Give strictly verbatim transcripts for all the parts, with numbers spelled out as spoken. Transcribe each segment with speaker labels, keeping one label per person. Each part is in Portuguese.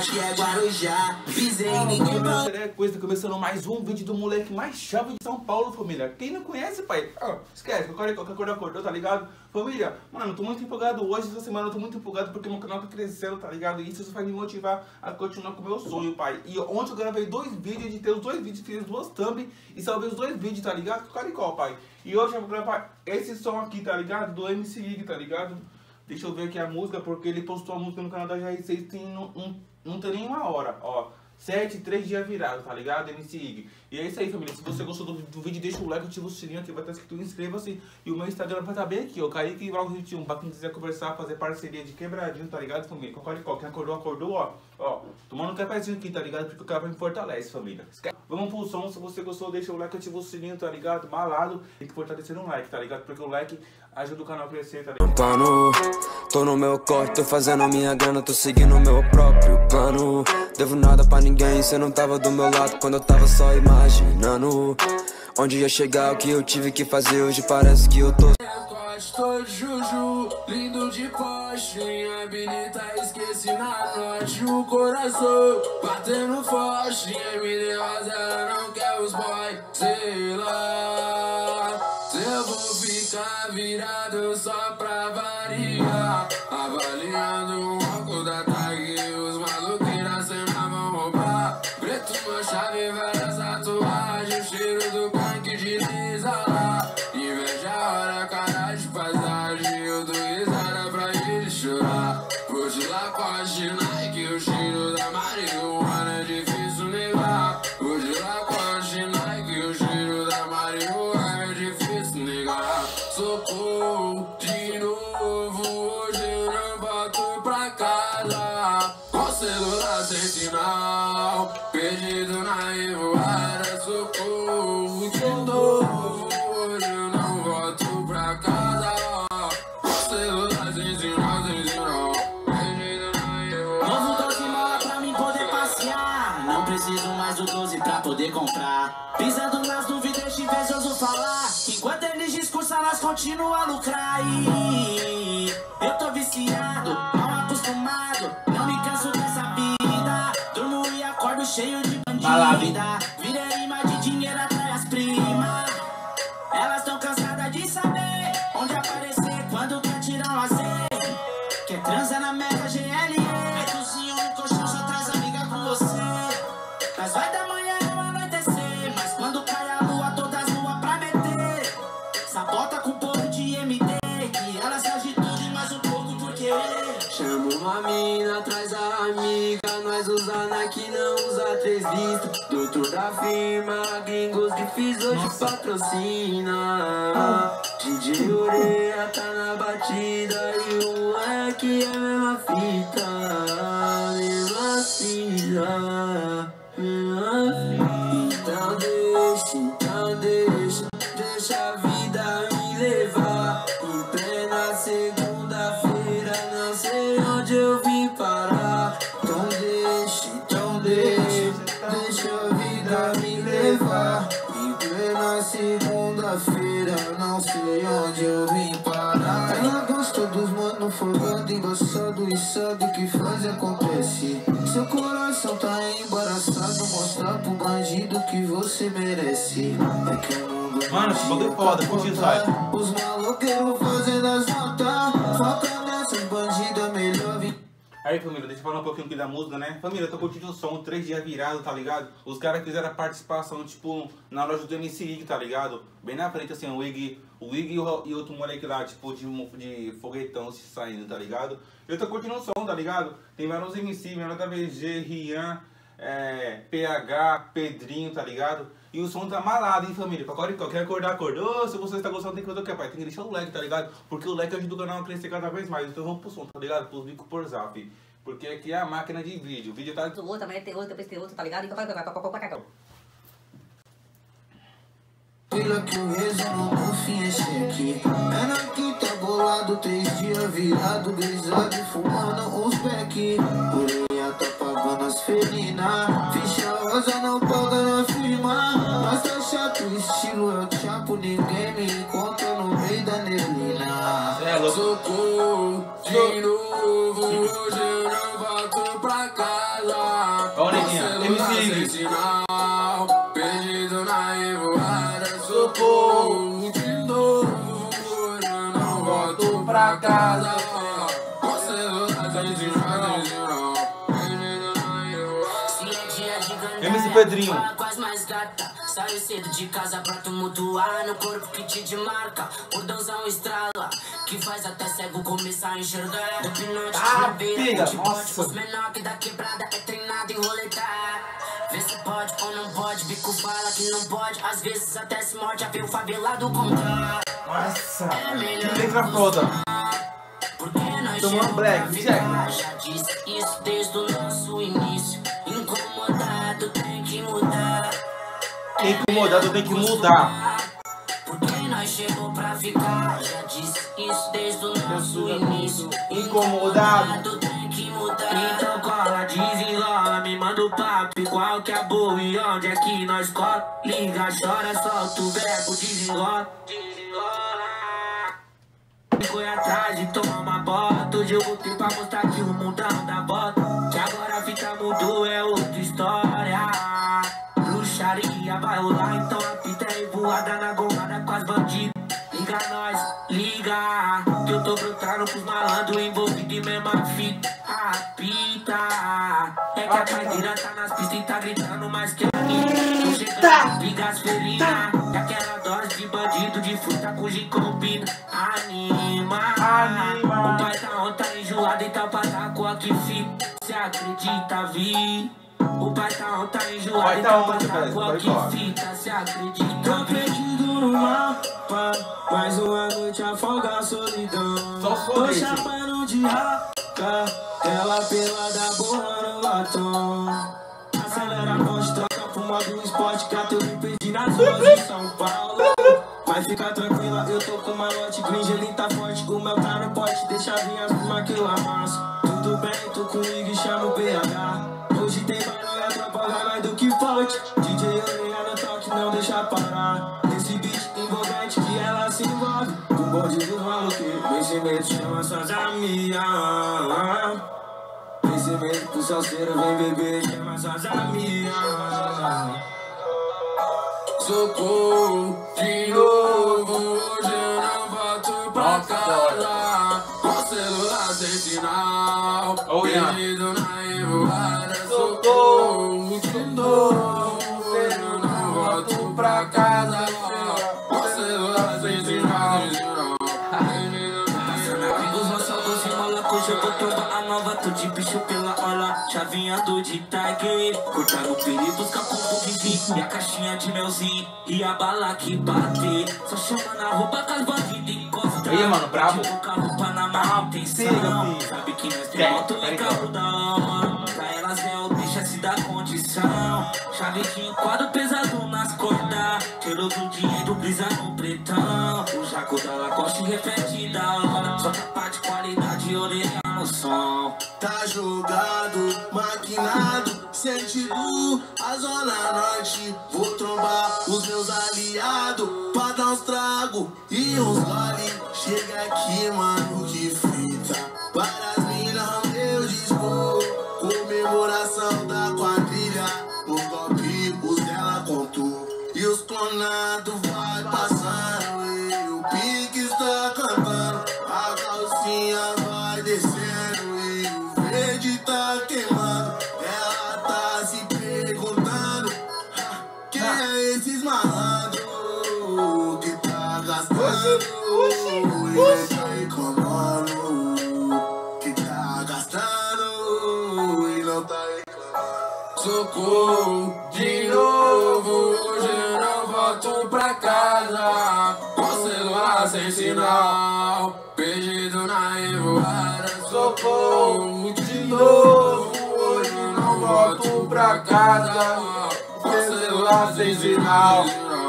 Speaker 1: forte que é Guarujá. Pisei em ninguém.
Speaker 2: É coisa, começando mais um vídeo do moleque mais chave de São Paulo, família. Quem não conhece, pai? Ah, esquece, qualquer coisa acordou, tá ligado? Família, mano, eu tô muito empolgado hoje, essa semana eu tô muito empolgado porque meu canal tá crescendo, tá ligado? E isso vai me motivar a continuar com o meu sonho, pai. E ontem eu gravei dois vídeos, editei os dois vídeos, fiz duas thumb e salvei os dois vídeos, tá ligado? Caricó, pai. E hoje eu vou gravar esse som aqui, tá ligado? Do M C Ig, tá ligado? Deixa eu ver aqui a música, porque ele postou a música no canal da G R seis tem, não, não, não tem nem uma hora, ó. sete, três dias virado, tá ligado? M C Ig. E é isso aí, família. Se você gostou do, do vídeo, deixa o like, ativa o sininho aqui, vai estar escrito inscreva-se. E o meu Instagram vai estar bem aqui, ó. Kaique Vinte e um, pra quem quiser conversar, fazer parceria de quebradinho, tá ligado, família? Quem acordou, acordou, ó. Ó, tomando um cafezinho aqui, tá ligado? Porque o café me fortalece, família. Esquece. Vamos pro som. Se você gostou, deixa o like, ativa o sininho, tá ligado? Malado. Tem que fortalecer um like, tá ligado? Porque o like ajuda o canal a crescer, tá ligado?
Speaker 3: Plano, tô no meu corte, tô fazendo minha grana, tô seguindo o meu próprio plano. Devo nada pra ninguém, cê não tava do meu lado quando eu tava só imaginando onde ia chegar, o que eu tive que fazer, hoje parece que eu tô.
Speaker 1: Tô de juju, lindo de poste, minha habilita, esqueci na noite o coração batendo forte, M D rosa, ela não quer os boy, sei lá, se eu vou ficar virado só pra variar, avaliando o álcool da tag, os maluquinhos na cena vão roubar, preto uma chave, várias tatuagens, o cheiro do punk de lisa lá, inveja a hora, cara de paisagem, eu dou risada pra ele chorar, vou de Lacoste, Nike, o cheiro da marihuana é difícil negar, vou de Lacoste, Nike, o cheiro da marihuana é difícil negar, socorro, de novo, hoje eu não volto pra casa, com celular sem sinal, perdido na revoada, socorro, de novo, hoje eu não volto pra casa, com celular sem sinal, sem sinal, perdido na revoada.
Speaker 4: Novo doze mola pra mim poder passear, não preciso mais do doze pra poder comprar, pisando nas dúvidas de invejoso falar, enquanto eles discursam nós continua a lucrar. E eu tô viciado, mal acostumado, não me canso dessa vida, durmo e acordo cheio de bandida, virei rima de dinheiro atrai as primas, elas tão cansadas de saber onde aparecer quando quer tirar um lazer, quer transa na mega G L E, cozinho no colchão só traz amiga com você, nós vai da manhã ao anoitecer, mas quando cai a lua todas nuas pra meter, sabota com pouco de M D, que ela se agitude mais um pouco porque
Speaker 1: Chama uma mina, traz a amiga, nós usa Nike, não usa três listas. Doutor da firma, gringos que fiz hoje patrocina. D J Ureia tá na batida e o moleque é a mesma fita, mesma fita, mesma fita. Então deixa, então deixa, deixa a vida me levar. Em plena segunda-feira, não sei onde eu vim parar. Então deixa, então deixa, deixa a vida me levar. Em plena segunda-feira, não sei onde eu vim parar. Ela gosta dos mano folgado, embaçado e sabe que faz acontece. Seu coração tá embaraçado, mostrar pro bandido que você merece. É que o mundo
Speaker 2: Mano, esse bagulho é foda, curte isso aí.
Speaker 1: os maloqueiros fazendo as notas, foca nessas bandidas, melhor vir.
Speaker 2: Aí, família, deixa eu falar um pouquinho aqui da música, né? Família, eu tô curtindo o som, três dias virado, tá ligado? Os caras fizeram a participação, tipo, na loja do M C Ig, tá ligado? Bem na frente, assim, o Ig, o Ig e, o, e outro moleque lá, tipo, de, de foguetão se saindo, tá ligado? Eu tô curtindo o som, tá ligado? Tem vários M C, Menor V G, Rian, é, P H, Pedrinho, tá ligado? E o som tá malado, hein, família? Quer acordar, acordou. Se você está gostando, tem que fazer o que, pai? Tem que deixar o like, tá ligado? Porque o like ajuda o canal a crescer cada vez mais. Então vamos pro som, tá ligado? Pros bicos por zap. Porque aqui é a máquina de vídeo. O vídeo tá...
Speaker 5: Outra, vai ter outra, depois tem outra, tá ligado? Então vai, vai, vai, vai, vai, vai, vai.
Speaker 1: Pela que o resumo no fim é cheque. É na quinta bolado, três dias virado, brisado e fumando uns beck. Ureia tá pagando as felinas, ficha rosa não paga na firma. Mas tá chato o estilo, eu chapo, ninguém me encontra no meio da neblina.
Speaker 2: É louco.
Speaker 1: Socorro, de novo, hoje eu não volto pra casa. casa.
Speaker 2: Ó, neguinha, M C Ig.
Speaker 1: Sinal, perdido na revoada, socorro de novo. Eu não volto pra casa. Com celular sem sinal, perdido na revoada.
Speaker 2: M C Pedrinho.
Speaker 4: Saiu cedo de casa pra tumultuar no corpo que te demarca. Cordãozão estrala, que faz até cego começar a enxergar. Depinante
Speaker 2: Ah,
Speaker 4: de beira,
Speaker 2: pega,
Speaker 4: de
Speaker 2: nossa.
Speaker 4: Os menor que da quebrada é treinado em roletar. Vê se pode ou não pode, bico fala que não pode. Às vezes até se morde a ver o favelado contar.
Speaker 2: Nossa, que letra foda.
Speaker 4: Porque nós
Speaker 2: Tomando black, Jack.
Speaker 4: já disse isso desde o nosso início. Incomodado tem que mudar.
Speaker 2: Incomodado tem que mudar.
Speaker 4: Porque nós chegou pra ficar. Já disse isso desde o nosso início.
Speaker 2: Incomodado
Speaker 4: tem que mudar. Então cola, desenrola, me manda o papo. Qual que é boa e onde é que nós cola? Liga, chora, solta o verbo, desenrola. Desenrola. Foi atrás de tomar uma bota. Hoje eu voltei pra mostrar que o mundão dá bota. Que agora a fita mudou, é outra história. Bruxaria vai rolar, então a fita é voada na gomada com as bandidas. Liga nós, liga, que eu tô brotando pros malandros envolvidos em mesma fita. A pita é que a cadeira tá nas pistas e tá gritando mais que a minha. Tô chegando, liga as felinas. E aquela dose de bandido de fruta com gin combina. Anima, anima. O pai tá on, tá enjoado e tá pra dar com a que fica. Cê acredita, vi? O pai tá on, tá enjoado e tá pra dar com a que fica. Cê acredita,
Speaker 1: Tô perdido no mapa, mais uma noite afoga a solidão. Tô chapando de raca, ela pelada borrando latão. Acelera a ponte, troca pro modo esporte, que até eu me perdi nas ruas de São Paulo. Mas fica tranquila, eu tô com uma lote green, ele tá forte, o meu tá no pote, deixa vir as prima que eu amasso. Tudo bem, tô comigo e chamo o B H. Hoje tem bailão e a tropa vai mais do que forte. D J Orelha no toque, não deixa parar. Esse beat envolvente que ela se envolve. O bonde dos maluquinhos, vencimento chama suas amigas. Vencimento pro salseiro, vem beber, chama suas amigas. Socorro, de novo, hoje eu não volto pra casa. Com celular sem sinal,
Speaker 2: Oh, yeah.
Speaker 1: perdido na revoada. Socorro, de novo, hoje eu não volto pra casa. Com celular sem sinal,
Speaker 4: hoje eu vou tomar a nova, tô de bicho pela ola. Chavinha do de Tiger, cortar o peri, buscar combo de vinho. E a caixinha de melzinho, e a bala que bate. Só chama na roupa com as bandidas encosta.
Speaker 2: Aí, mano, brabo.
Speaker 4: Tipo, a roupa na manutenção. Sabe que nós tem moto e carro da hora. Pra elas é o deixa-se da condição. Chave de quadro pesado nas cordas. Cheiro do dinheiro, brisa no pretão. O jaco da Lacoste reflete da hora. Só tapa de qualidade, orelha no som.
Speaker 1: tá jogado, maquinado, sentido a zona norte. Vou trombar os meus aliados pra dar uns trago e uns gole. Chega aqui, mano, que fita. Para as minas, meu disco. Comemoração da quadrilha. Os golpes dela contou. E os clonados vai passando. E o pique está cantando. A calcinha vai descendo. E o verde tá queimando. Ela tá se perguntando: quem é esses malandros que tá gastando? E tá reclamando que tá gastando e não tá reclamando. Socorro, de novo, hoje eu não volto pra casa. Com celular sem sinal, perdido na revoada. Socorro, de novo, hoje eu não volto pra casa. Com celular sem sinal.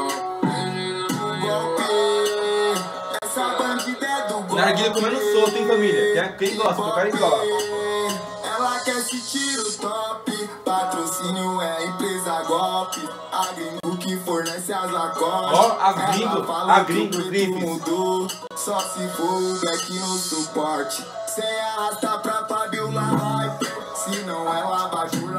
Speaker 1: Essa bandida é do golpe.
Speaker 2: Narguilha comendo solto, hein, família? Quem, quem gosta, cara e gosta.
Speaker 1: Ela quer se tiro top. Patrocínio é empresa golpe. A gringo que fornece as Lacoste.
Speaker 2: Ó, a gringo,
Speaker 1: Ela falou
Speaker 2: a
Speaker 1: que
Speaker 2: gringo,
Speaker 1: o preto
Speaker 2: Griffiths.
Speaker 1: mudou. Só se for o black no suporte. Cê arrasta pra Fabiola Hyper. Se não ela bate por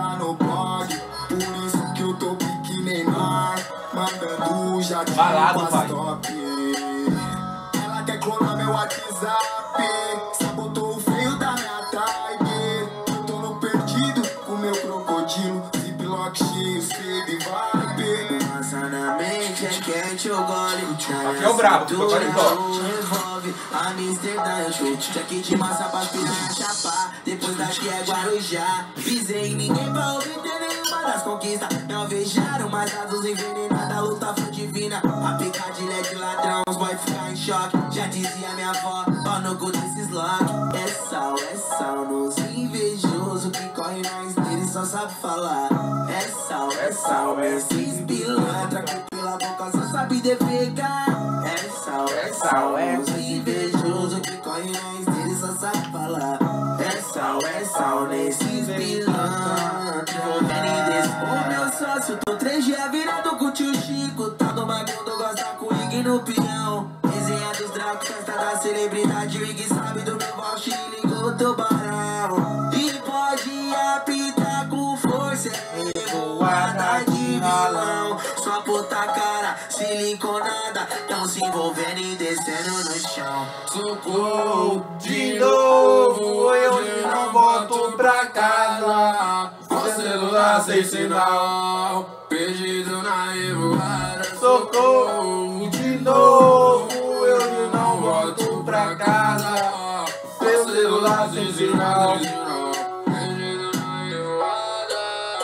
Speaker 2: Balado, pai.
Speaker 6: Top. Ela quer clonar meu WhatsApp, sabotou o feio da minha type. Eu tô no perdido com meu crocodilo, ziplock cheio, sede vibe.
Speaker 4: Passa na mente, é quente o gole.
Speaker 2: Aqui é o brabo, ficou paletó.
Speaker 4: Revolve, Amsterdã, eu chute. Jack de massa pra piranha chapar. Depois daqui é Guarujá. Pisei em ninguém pra obter nenhuma das conquistas. Me alvejaram, mas a luz envenenada, a luta foi divina. A picadilha é de ladrão, os boy ficam em choque. Já dizia minha avó, ó no cu desses lock. É sal, é sal nos invejoso que corre na esteira e só sabe falar. É sal, é sal nesses pilantra que pela boca só sabe defecar. É sal, é sal, é os invejoso que corre na esteira e só sabe falar. É sal, é sal nesses pilantra. O meu sócio, tô três dias virado com o tio Chico. Tá no bagulho, gosta com o Ig no peão. Resenha dos dracos, festa da celebridade. O Ig sabe do meu voucher e ligou o tubarão. E pode apitar com força, é revoada de vilão. Sua puta cara, siliconada, tão se envolvendo e descendo no chão.
Speaker 2: Socorro de novo, eu não volto pra casa.
Speaker 1: Com celular sem sinal, perdido na revoada.
Speaker 2: Socorro de novo, eu não volto pra casa. Seu celular sem sinal.
Speaker 1: Perdido na revoada.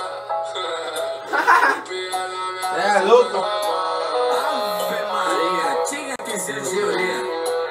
Speaker 2: É louco?
Speaker 4: Ave Maria, tinha que ser Julia.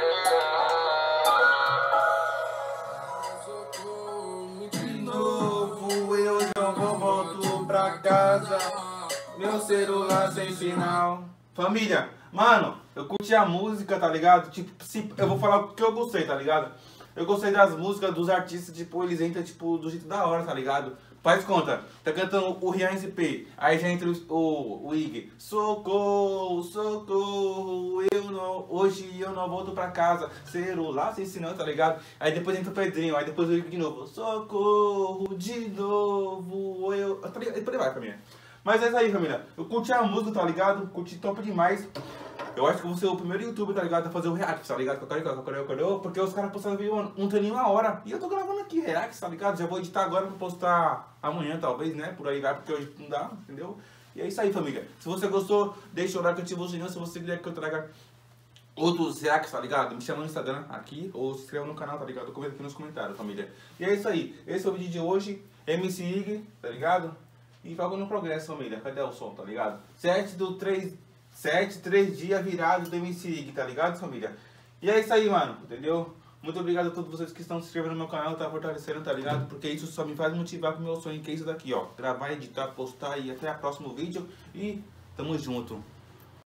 Speaker 2: De novo, eu não vou volto pra casa. Meu celular sem sinal. Família, mano, eu curti a música, tá ligado? Tipo, se, eu vou falar o que eu gostei, tá ligado? Eu gostei das músicas dos artistas, tipo, eles entram, tipo, do jeito da hora, tá ligado? Faz conta, tá cantando o Rian S P, aí já entra o, o, o Ig. Socorro, socorro, eu não, hoje eu não volto pra casa. Celular sem sinal, tá ligado? Aí depois entra o Pedrinho, aí depois o Ig de novo. Socorro, de novo, eu... Tá ligado? Depois vai, família. Mas é isso aí, família. Eu curti a música, tá ligado? Curti top demais. Eu acho que eu vou ser o primeiro youtuber, tá ligado? A fazer o react, tá ligado? Porque os caras postaram vídeo um taninho uma hora. E eu tô gravando aqui react, tá ligado? Já vou editar agora pra postar amanhã, talvez, né? Por aí vai, porque hoje não dá, entendeu? E é isso aí, família. Se você gostou, deixa o like, ativa o sininho. Se você quiser que eu traga outros reacts, tá ligado? Me chama no Instagram aqui ou se inscreva no canal, tá ligado? Comenta aqui nos comentários, família. E é isso aí. Esse é o vídeo de hoje. M C Ig, tá ligado? E foco no progresso, família. Cadê o som, tá ligado? sete do três... sete, três dias virados do M C Ig, tá ligado, família? E é isso aí, mano, entendeu? Muito obrigado a todos vocês que estão se inscrevendo no meu canal, tá fortalecendo, tá ligado? Porque isso só me faz motivar pro meu sonho, que é isso daqui, ó. Gravar, editar, postar e até o próximo vídeo. E tamo junto.